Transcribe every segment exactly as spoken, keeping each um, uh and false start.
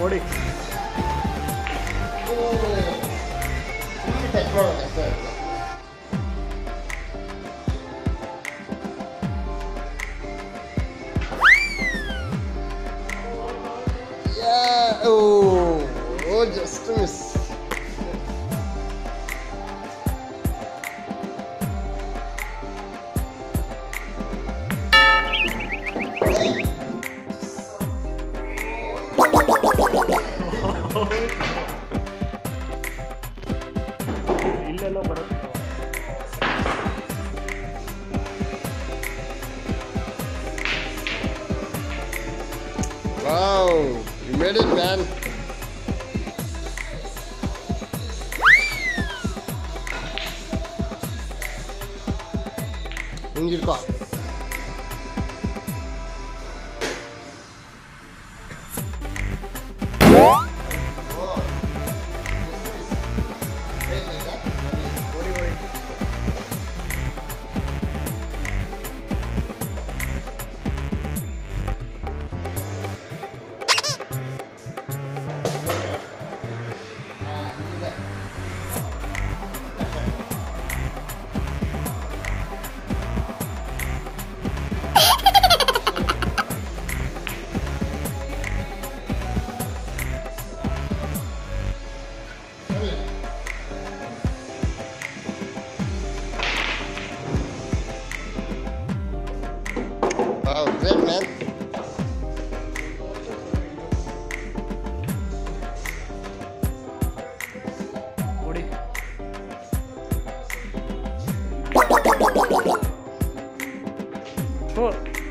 ನೋಡಿ Yeah, oh, oh, just a miss. ಇಲ್ಲೆಲ್ಲ ಬರುತ್ತೆ. Wow, you made it, man. ಹಿಂಗಿರ್ಕೋ. Wow, great, man. ನೋಡಿ ಓ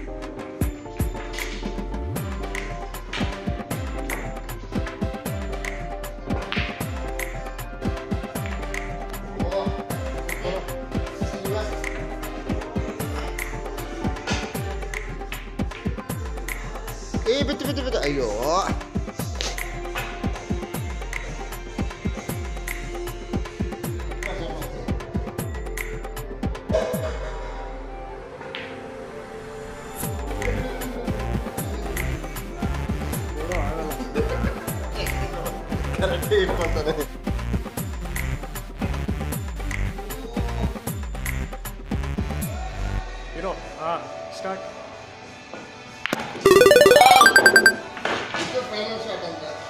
Eh, bitte, bitte, bitte. Ayo. Karate irpotade. ಇರೋ ಹಾ start. It's the final shot on that.